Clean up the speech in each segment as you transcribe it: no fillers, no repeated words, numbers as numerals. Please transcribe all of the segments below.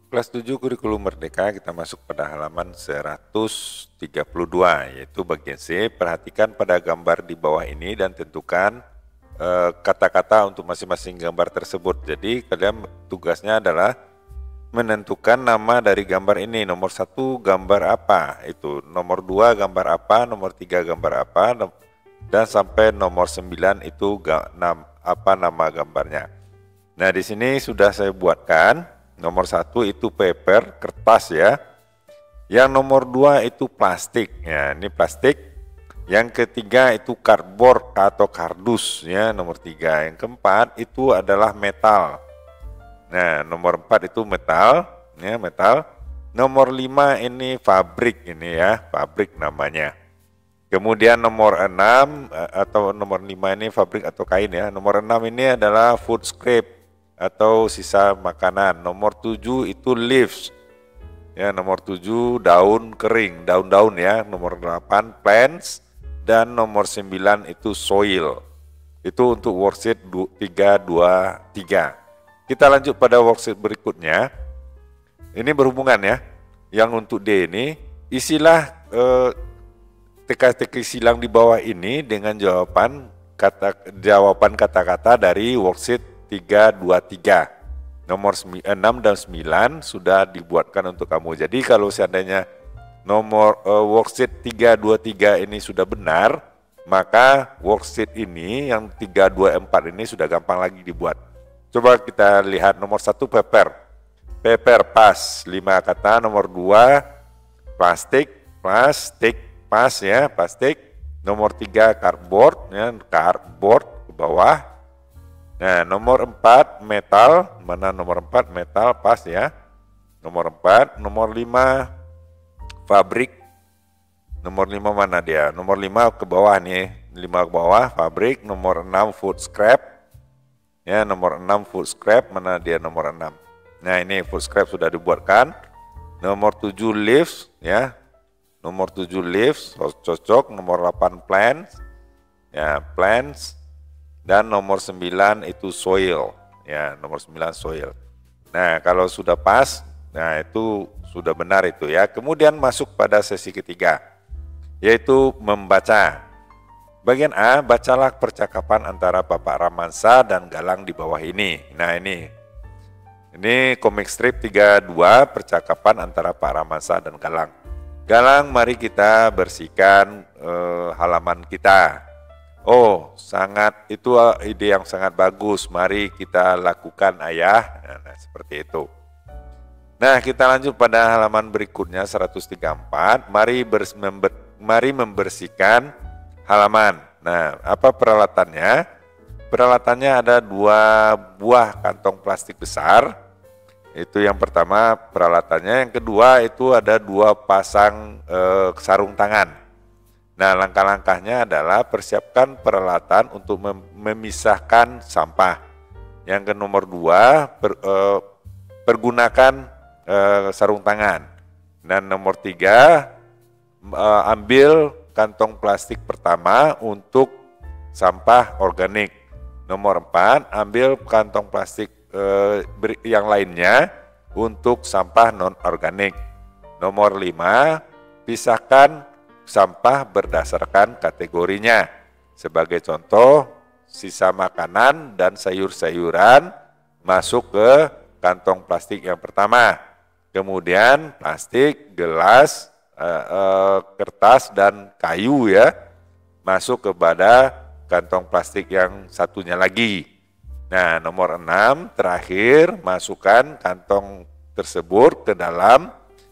Kelas 7 Kurikulum Merdeka, kita masuk pada halaman 132, yaitu bagian C. Perhatikan pada gambar di bawah ini dan tentukan kata-kata untuk masing-masing gambar tersebut. Jadi kalian tugasnya adalah menentukan nama dari gambar ini. Nomor 1 gambar apa, itu nomor 2 gambar apa, nomor 3 gambar apa, dan sampai nomor 9 itu apa nama gambarnya. Nah, di sini sudah saya buatkan. Nomor 1 itu paper, kertas ya. Yang nomor 2 itu plastik. Ya, ini plastik. Yang ketiga itu cardboard atau kardus ya, nomor 3. Yang keempat itu adalah metal. Nah, nomor 4 itu metal, ya, metal. Nomor 5 ini fabrik ini ya, fabrik namanya. Kemudian nomor 6 atau nomor 5 ini fabrik atau kain ya. Nomor 6 ini adalah food scrap atau sisa makanan. Nomor 7 itu leaves. Ya, nomor 7 daun kering, daun-daun ya. Nomor 8 plants dan nomor 9 itu soil. Itu untuk worksheet 3, 2, 3. Kita lanjut pada worksheet berikutnya. Ini berhubungan ya. Yang untuk D ini, isilah teka-teki silang di bawah ini dengan jawaban kata-kata dari worksheet 3, 2, 3. Nomor 6 dan 9 sudah dibuatkan untuk kamu. Jadi kalau seandainya nomor worksheet 3, 2, 3 ini sudah benar, maka worksheet ini yang 3, 2, 4 ini sudah gampang lagi dibuat. Coba kita lihat nomor 1 paper. Paper pas 5 kata, nomor 2 plastik, pas ya, plastik. Nomor 3 cardboard ya, cardboard ke bawah. Nah, nomor 4 metal, mana nomor 4 metal pas ya. Nomor 4, nomor 5 fabrik. Nomor 5 mana dia? Nomor 5 ke bawah nih, 5 ke bawah fabrik. Nomor 6 food scrap. Ya, nomor 6 food scrap, mana dia nomor 6. Nah, ini food scrap sudah dibuatkan. Nomor 7 leaves ya. Nomor 7 leaves cocok. Nomor 8 plants. Ya, plants. Dan nomor 9 itu soil, ya, nomor 9 soil. Nah, kalau sudah pas, nah itu sudah benar itu ya. Kemudian masuk pada sesi ketiga, yaitu membaca. Bagian A, bacalah percakapan antara Bapak Ramansa dan Galang di bawah ini. Nah, ini komik strip 32, percakapan antara Pak Ramansa dan Galang. Galang, mari kita bersihkan halaman kita. Oh, itu ide yang sangat bagus. Mari kita lakukan, ayah. Nah, seperti itu. Nah, kita lanjut pada halaman berikutnya 134. Mari membersihkan halaman. Nah, apa peralatannya? Peralatannya ada 2 buah kantong plastik besar. Itu yang pertama peralatannya. Yang kedua itu ada 2 pasang sarung tangan. Nah, langkah-langkahnya adalah persiapkan peralatan untuk memisahkan sampah. Yang ke nomor 2, pergunakan sarung tangan. Dan nomor 3, ambil kantong plastik pertama untuk sampah organik. Nomor 4, ambil kantong plastik yang lainnya untuk sampah non-organik. Nomor 5, pisahkan sampah berdasarkan kategorinya. Sebagai contoh, sisa makanan dan sayur-sayuran masuk ke kantong plastik yang pertama. Kemudian plastik, gelas, kertas dan kayu ya masuk kepada kantong plastik yang satunya lagi. Nah, nomor 6 terakhir, masukkan kantong tersebut ke dalam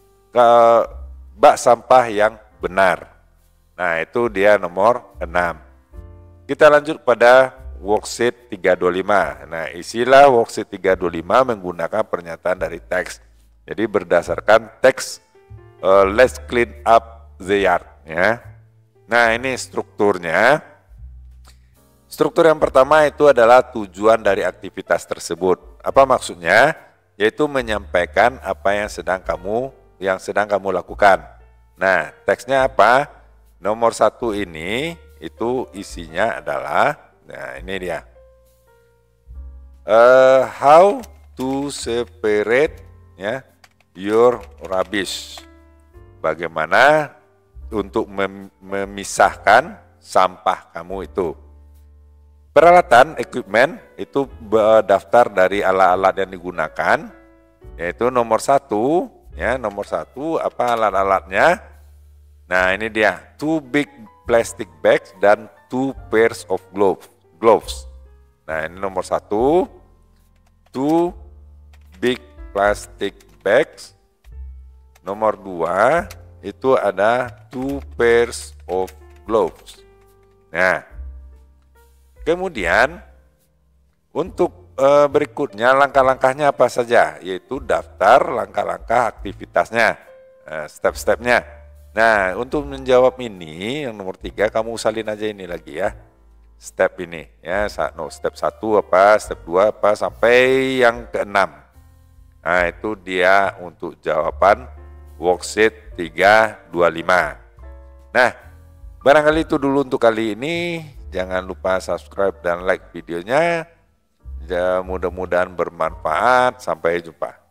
bak sampah yang benar. Nah, itu dia nomor 6. Kita lanjut pada worksheet 325. Nah, isilah worksheet 325 menggunakan pernyataan dari teks. Jadi berdasarkan teks let's clean up the yard ya. Nah, ini strukturnya. Struktur yang pertama itu adalah tujuan dari aktivitas tersebut. Apa maksudnya? Yaitu menyampaikan apa yang sedang kamu lakukan. Nah, teksnya apa? Nomor 1 ini itu isinya adalah, nah ini dia. How to separate ya your rubbish. Bagaimana untuk memisahkan sampah kamu itu. Peralatan, equipment, itu daftar dari alat-alat yang digunakan, yaitu nomor 1, ya, nomor 1 apa alat-alatnya. Nah, ini dia, 2 big plastic bags dan 2 pairs of gloves. Nah, ini nomor 1, 2 big plastic bags. Nomor 2 itu ada 2 pairs of gloves. Nah, kemudian untuk berikutnya langkah-langkahnya apa saja, yaitu daftar langkah-langkah aktivitasnya, step-stepnya. Nah, untuk menjawab ini yang nomor 3 kamu usalin aja ini lagi ya. Step ini ya, step 1 apa, step 2 apa sampai yang ke-6. Nah, itu dia untuk jawaban worksheet 325. Nah, barangkali itu dulu untuk kali ini. Jangan lupa subscribe dan like videonya. Ya, mudah-mudahan bermanfaat. Sampai jumpa.